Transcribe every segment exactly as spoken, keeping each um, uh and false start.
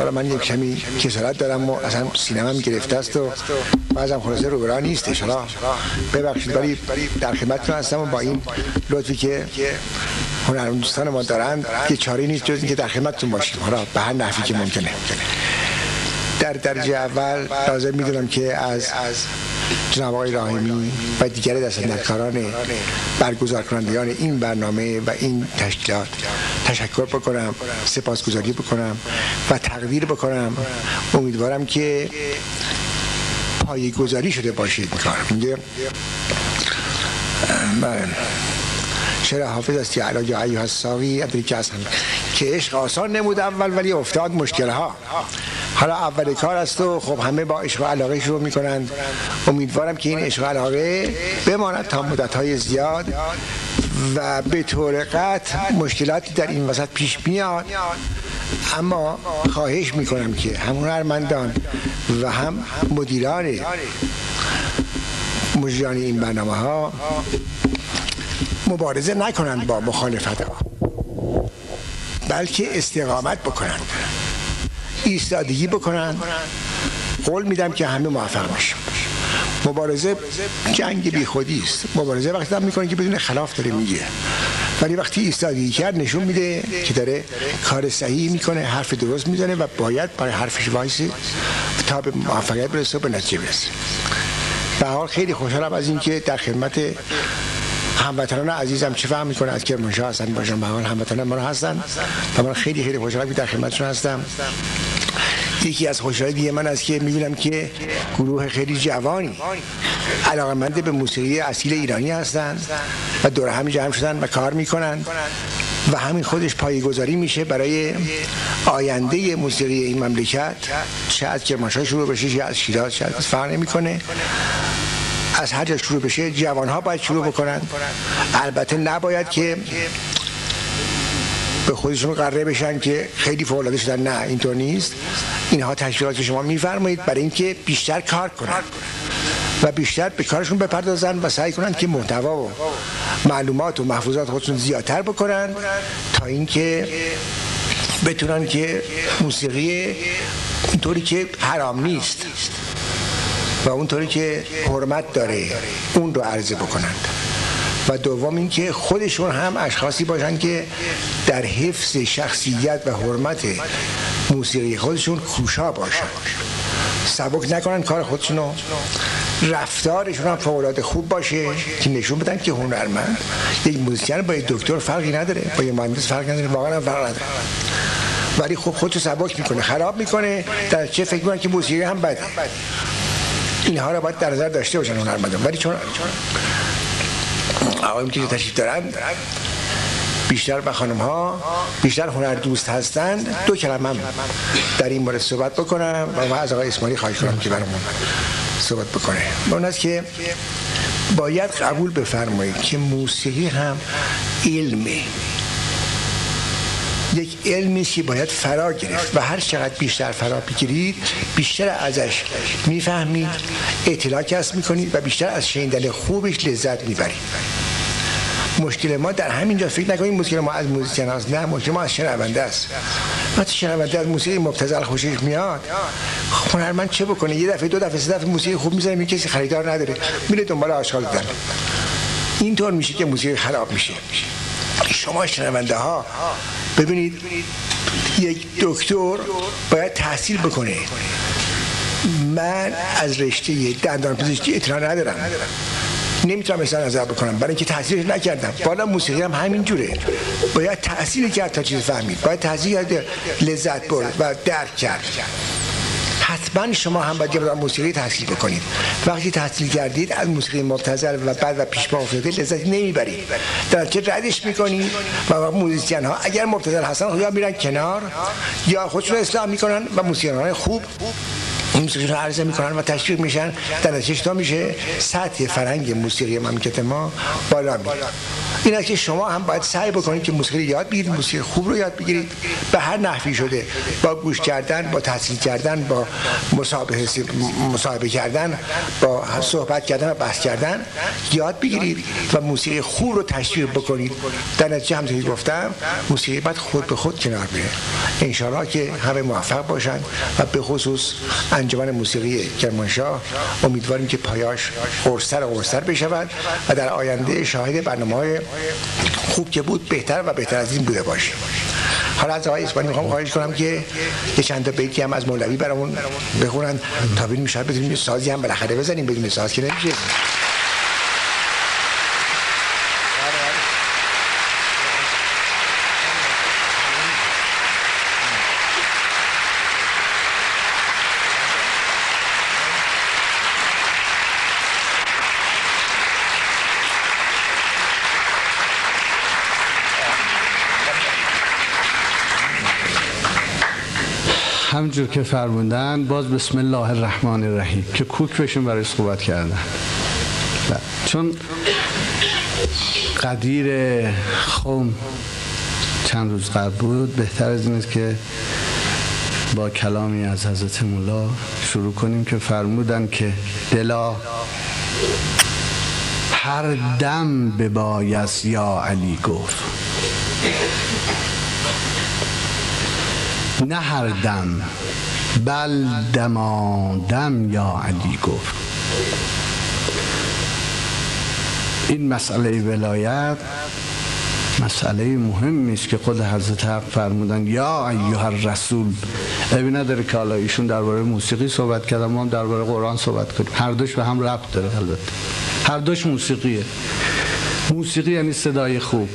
حالا من یک کمی کسالت دارم و اصلا سینمم گرفته است و بعضم خلاصه رو برای نیستش. حالا ببخشید ولی در خدمتتون هستم و با این لطفی که هنرمندان ما دارن که چاره نیست جز اینکه در خدمتتون باشیم، حالا به هر نحوی که ممکنه. در درجه اول لازم میدونم که از جناب آقای راحمی و دیگر دستاندرکاران برگزار کنندگان این برنامه و این تشکیلات تشکر بکنم، سپاسگزاری بکنم و تقدیر بکنم. امیدوارم که پایه‌گذاری شده باشید. میگه شعر حافظ است که علاج ایها الساقی ادری که اصلا که عشق آسان نمود اول ولی افتاد مشکلها. حالا اول کار است و خب همه با عشق و علاقه شروع میکنند. امیدوارم که این عشق و علاقه بماند تا مدت‌های زیاد و به طور قطع مشکلاتی در این وسط پیش میاد، اما خواهش میکنم که هم هنرمندان و هم مدیران مجریان این برنامه ها مبارزه نکنند با مخالفت ها، بلکه استقامت بکنند، ایستادگی بکنند. قول میدم که همه موفق میشیم. مبارزه جنگ بی خودی است. مبارزه وقتی هم میکنه که بدون خلاف داره میگه، ولی وقتی ایستادگی کرد نشون میده که داره کار صحیح میکنه، حرف درست میزنه و باید برای حرفش وایسه تا به موفقیت برسه و به نتیجه برسه. به هر حال خیلی خوشحالم از اینکه در خدمت هموطنان عزیزم چه فهم میکنه از کرمانشاه هستن باشم. به هر حال هموطنان ما هستن و من خیلی خیلی خوشحالم که در خدمتشون هستم. یکی از خوشحالی دیگه من است که میبینم که گروه خیلی جوانی علاقه‌مند به موسیقی اصیل ایرانی هستند و دور هم جمع شدن و کار میکنن و همین خودش پایه‌گذاری میشه برای آینده موسیقی این مملکت، چه از کرمانشاه شروع بشه چه از شیراز، چه از فرق نمیکنه، از هر جا شروع بشه جوانها باید شروع بکنن. البته نباید که به خودشون قراره بشن که خیلی فوق‌العاده شدن، نه اینطور نیست. اینها تشویقات که شما میفرمایید برای اینکه بیشتر کار کنن و بیشتر به کارشون بپردازن و سعی کنن که محتوا و معلومات و محفوظات خودشون زیادتر بکنن تا اینکه بتونن که موسیقی اونطوری که حرام نیست و اونطوری که حرمت داره اون رو عرضه بکنند. و دوم این که خودشون هم اشخاصی باشن که در حفظ شخصیت و حرمت موسیقی خودشون کوشا باشن، سبک نکنن کار خودشونو، رفتارشون هم فوق‌العاده خوب باشه که نشون بدن که هنرمند یک موزیسین با یک دکتر فرقی نداره، با یک مهندس فرقی نداره، واقعا هم فرق نداره، ولی خب خودشو سبک میکنه، خراب میکنه، در چه فکر میکنن که موسیقی هم بده. اینها رو باید در نظر داشته باشن هنرمندان. ولی چون آقایون که تشریف دارن بیشتر و خانم ها بیشتر هنر دوست هستند، دو کلمه در این مورد صحبت بکنم و من از آقای اسماعیلی خواهش کنم که برامون صحبت بکنه. اون است که باید قبول بفرمایید که موسیقی هم علمه، یک علمی که باید فرا گرفت و هر چقدر بیشتر فرا بگیرید بیشتر ازش میفهمید، اطلاع کسب میکنید و بیشتر از شنیدن خوبش لذت میبرید. مشکل ما در همینجا، فکر نکنید مشکل ما از موزیسین هاست، نه، مشکل ما از شنونده است. وقتی شنونده از موسیقی مبتذل خوشش میاد، هنرمند چه بکنه؟ یه دفعه دو دفعه سه دفعه موسیقی خوب میزنه، میگه کسی خریدار نداره، میره دنبال آشغال دادن. اینطور میشه که موسیقی خراب میشه. شما شنونده ها ببینید، یک دکتر باید تحصیل بکنه. من از رشته دندان پزشکی اطلاع ندارم، نمیتونم اصلا نظر بکنم برای اینکه تحصیلش نکردم. بالا موسیقی هم همین جوره، باید تحصیل کرد تا چیز فهمید، باید تحصیل کرد لذت برد و درک کرد. حتما شما هم باید یه موسیقی تحصیل بکنید. وقتی تحصیل کردید از موسیقی مبتذل و بعد و پیش پا افتاده لذت نمیبرید، در چه ردش میکنید و موزیسین ها اگر مبتذل هستن یا میرن کنار یا خودشون اصلاح میکنن و موسیقیان های خوب موسیقی رو عرضه میکنن و تشویق میشن. در نتیجه تا میشه سطح فرهنگ موسیقی مملکت ما بالا میره. این است که شما هم باید سعی بکنید که موسیقی یاد بگیرید، موسیقی خوب رو یاد بگیرید به هر نحوی شده، با گوش کردن، با تحصیل کردن، با مصاحبه مصاحبه کردن، با صحبت کردن و بحث کردن یاد بگیرید و موسیقی خوب رو تشویق بکنید. در نتیجه همونطوری گفتم موسیقی باید خود به خود کنار بره. ان شاءالله که همه موفق باشند و به خصوص انجمن موسیقی کرمانشاه امیدواریم که پایاش قرص‌تر و قرص‌تر بشود و در آینده شاهد برنامه‌های خوب که بود بهتر و بهتر از این بوده باشه. حالا از آقای اسپانی میخوام خواهش کنم که یه چند تا بیتی هم از مولوی برامون بخونن تا ببینیم شاید بتونیم سازی هم بالاخره بزنیم، بدون ساز که نمیشه. همجور که فرمودن باز بسم الله الرحمن الرحیم که کوک بشیم برای صحبت کردن. چون قدیر خوم چند روز قبل بود، بهتر از این است که با کلامی از حضرت مولا شروع کنیم که فرمودن که دلا هر دم به بایست یا علی گفت، نه هر دم بل دمادم یا علی گفت. این مسئله ولایت مسئله مهمی است که خود حضرت حق فرمودن یا ایها الرسول. ابی نداره که حالا ایشون درباره موسیقی صحبت کردن، ما هم درباره قرآن صحبت کنیم، هر دوش به هم ربط داره. البته هر دوش موسیقیه. موسیقی یعنی صدای خوب.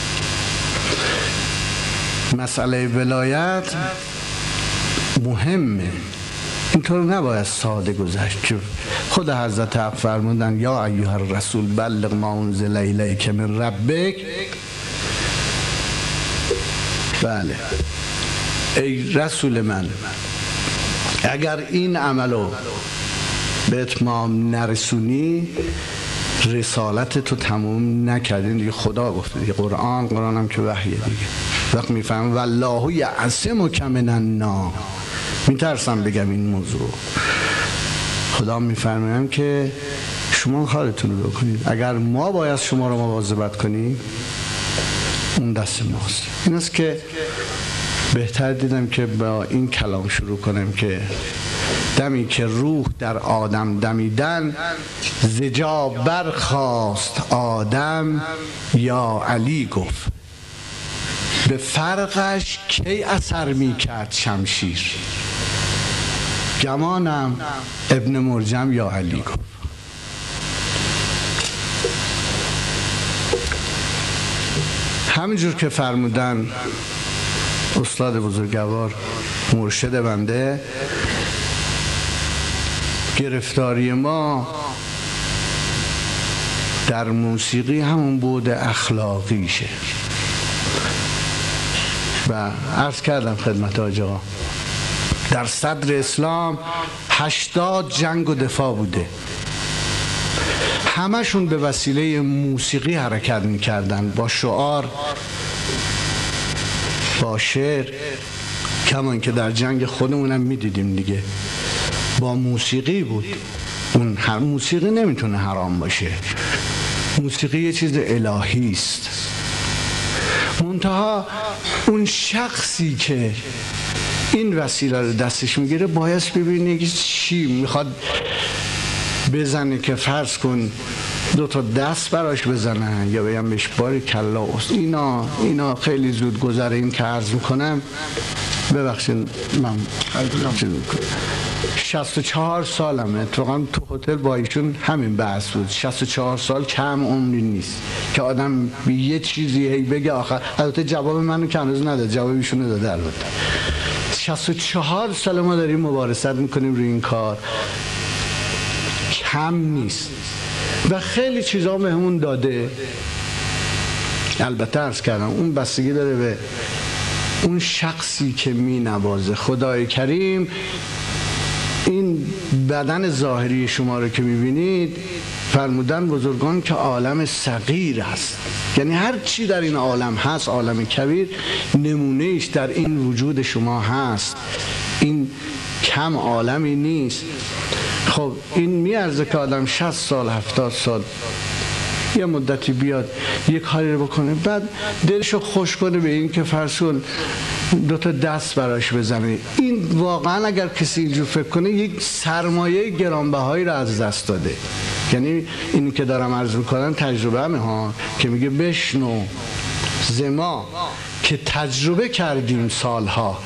مسئله ولایت مهمه، اینطور نباید ساده گذشت که خود حضرت حق فرمودن یا ایها الرسول بلغ ما انزل الیک من ربک. بله ای رسول من، اگر این عملو به اتمام نرسونی رسالت تو تموم نکردین دیگه. خدا گفته دیگه، قرآن قرآن هم که وحیه دیگه. وقت میفهم والله یعصمک من الناس، میترسم بگم این موضوع. خدا میفرمایم که شما کارتون رو بکنید، اگر ما باید شما رو مواظبت کنیم اون دست ماست. این است که بهتر دیدم که با این کلام شروع کنم که دمی که روح در آدم دمیدن، زجا برخاست آدم یا علی گفت. به فرقش کی اثر می کرد شمشیر، گمانم ابن مرجم یا علی گفت. همینجور که فرمودن استاد بزرگوار مرشد بنده، گرفتاری ما در موسیقی همون بود اخلاقیشه و عرض کردم خدمت حاج آقا در صدر اسلام هشتاد جنگ و دفاع بوده، همشون به وسیله موسیقی حرکت میکردن، با شعار، با شعر، کمان که در جنگ خودمونم میدیدیم دیگه با موسیقی بود. اون هر موسیقی نمیتونه حرام باشه، موسیقی یه چیز الهی است. منتها اون شخصی که این وسیله رو دستش میگیره باید ببینه که چی میخواد بزنه، که فرض کن دو تا دست براش بزنن یا بگم بهش باری کلا است. اینا اینا خیلی زود گذره. این که عرض میکنم ببخشید من شصت و چهار سالمه، اتفاقا تو هتل با ایشون همین بحث بود. شصت و چهار سال کم عمری نیست که آدم یه چیزی هی بگه آخر. البته جواب منو که هنوز نداد، جواب ایشونو داده. البته شصت و چهار سال ما داریم مبارزت میکنیم روی این کار، کم نیست و خیلی چیزا بهمون داده. البته عرض کردم اون بستگی داره به اون شخصی که می نوازه. خدای کریم این بدن ظاهری شما رو که میبینید فرمودن بزرگان که عالم صغیر است، یعنی هر چی در این عالم هست، عالم کبیر نمونه ایش در این وجود شما هست، این کم عالمی نیست. خب این میارزه که آدم شصت سال هفتاد سال یه مدتی بیاد یک کاری رو بکنه، بعد دلشو خوش کنه به این که فرض کن دو تا دست براش بزنه. این واقعا اگر کسی اینجور فکر کنه یک سرمایه گرانبهایی رو از دست داده. یعنی اینی که دارم عرض میکنم تجربه همه ها که میگه بشنو زما که تجربه کردیم سالها،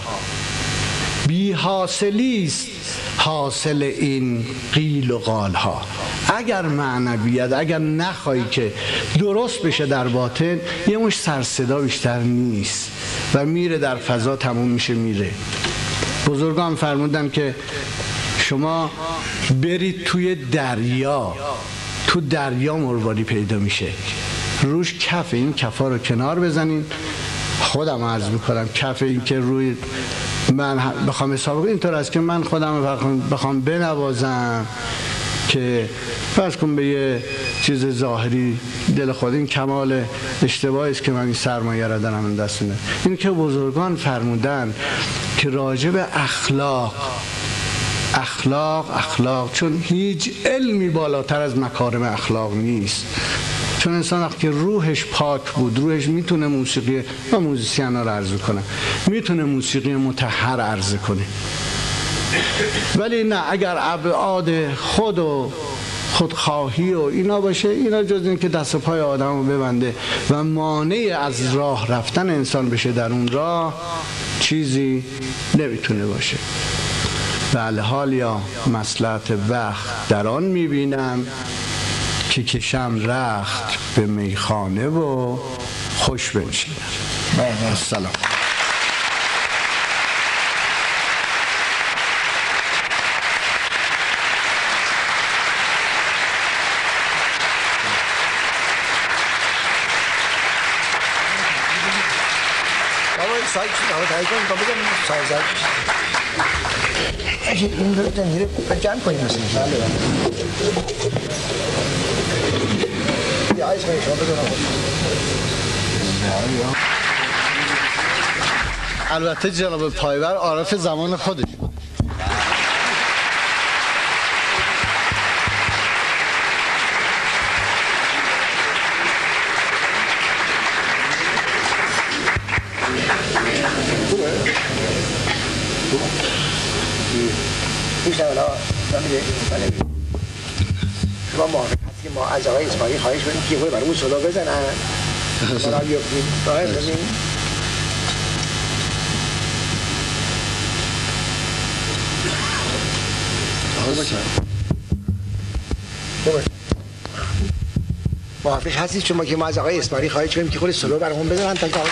بی حاصلیست حاصل این قیل و قالها. اگر معنویت اگر نخواهی که درست بشه در باطن، یه مش سر صدا بیشتر نیست و میره در فضا، تموم میشه میره. بزرگان فرمودن که شما برید توی دریا، تو دریا مرواری پیدا میشه، روش کف این کفا رو کنار بزنین. خودم عرض میکنم کف این که روی من بخوام حساب کنم اینطور است که من خودم بخوام بنوازم که فرض کن به یه چیز ظاهری دل خود، این کمال اشتباهی است که من این سرمایه را دارم این دست میدم. این که بزرگان فرمودن که راجع به اخلاق اخلاق اخلاق چون هیچ علمی بالاتر از مکارم اخلاق نیست. چون انسان وقتی که روحش پاک بود، روحش میتونه موسیقی و موزیسین ها رو عرضه کنه، میتونه موسیقی مطهر عرضه کنه. ولی نه، اگر ابعاد خود و خودخواهی و اینا باشه، اینا جز این که دست و پای آدم رو ببنده و مانع از راه رفتن انسان بشه در اون راه، چیزی نمیتونه باشه. بله حال یا مصلحت وقت در آن میبینم که کشم رخت به میخانه و خوش بنشینم. سلام. سایت شد آقا تایی کنیم با بگم سایزد این رو تنهیره جمع کنیم مثل بله یه آیش کنیم شما بدونم. البته جناب پایور عارف زمان خودش بود. شما موافق هست که ما از آقای اسماعیلی خواهش کنیم که یه برامون صدا بزنن برای بیفتیم راه کنیم. موافق هستید شما که ما از آقای اسماعیلی خواهش کنیم که خود صدا برامون بزنن تا که آقای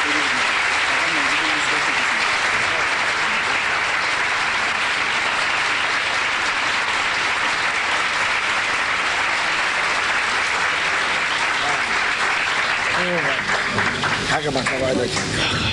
حق مطلب ادا کرد.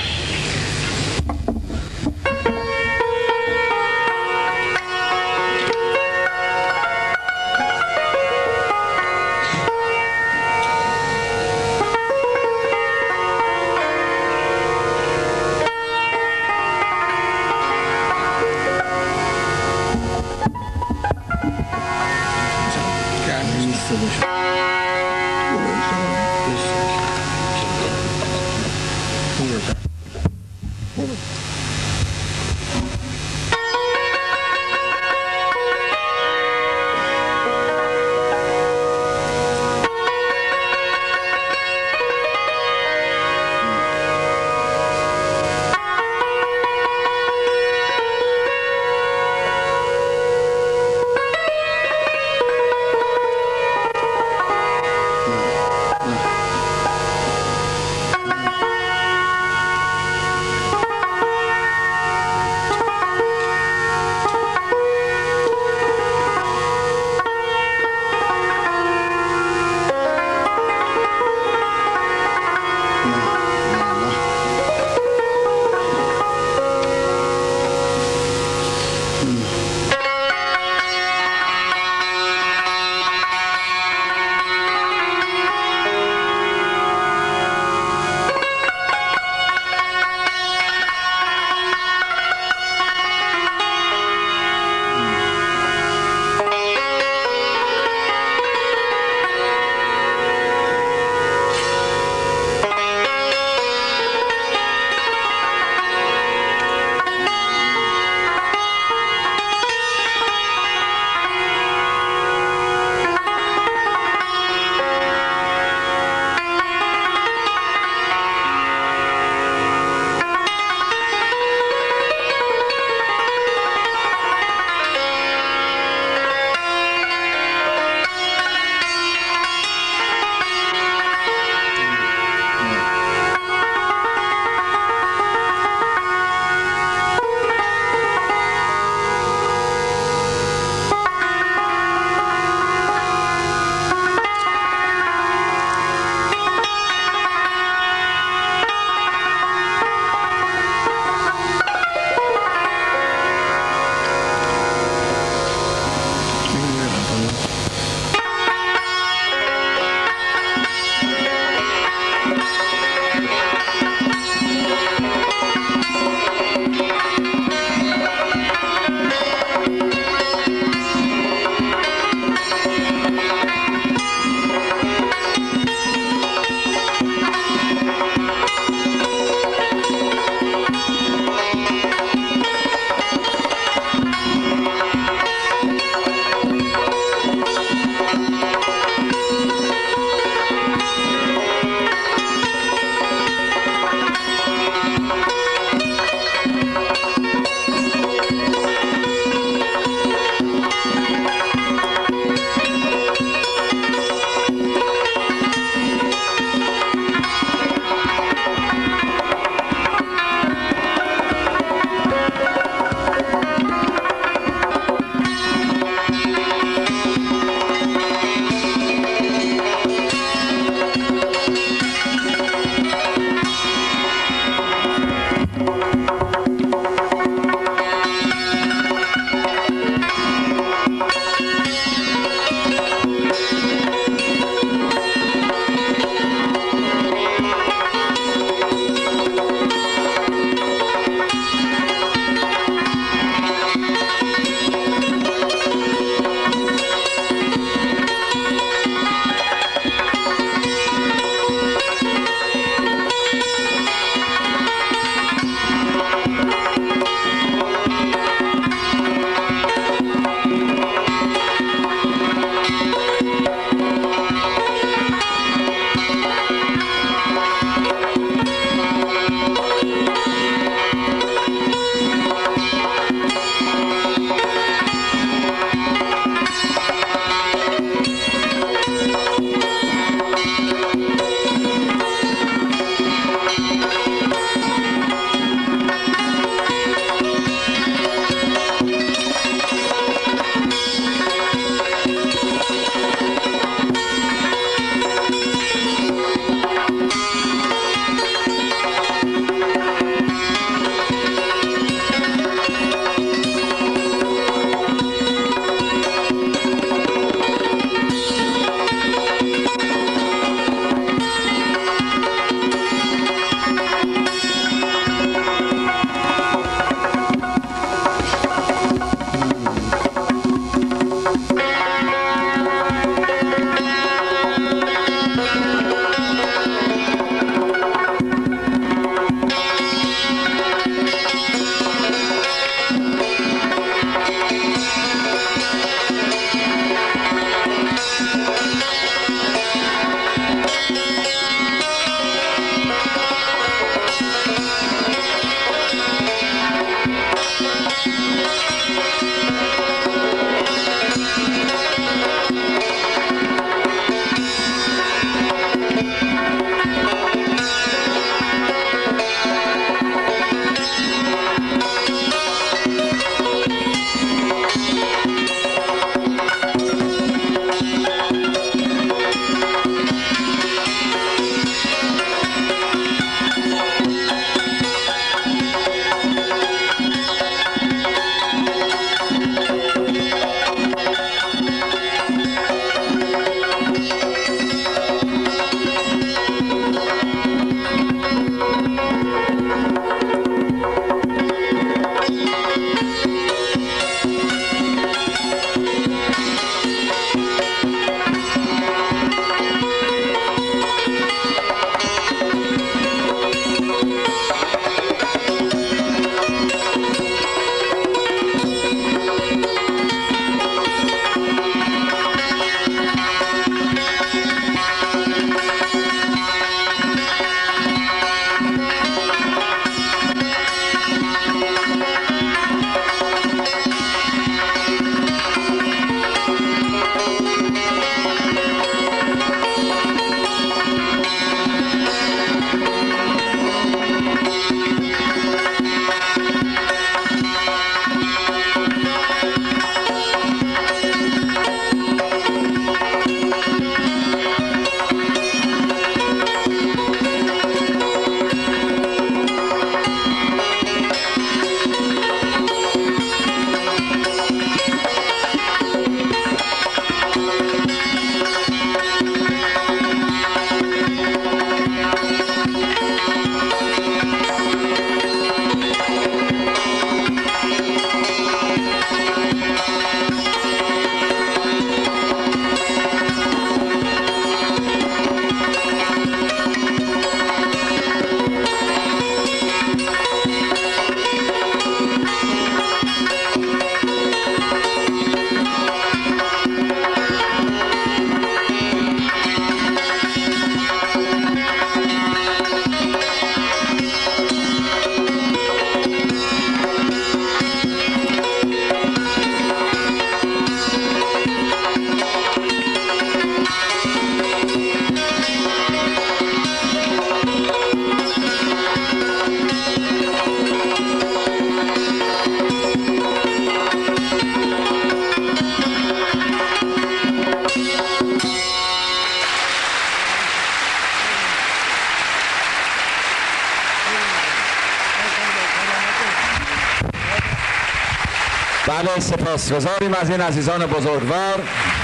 بله، سپاسگزاریم از این عزیزان بزرگوار.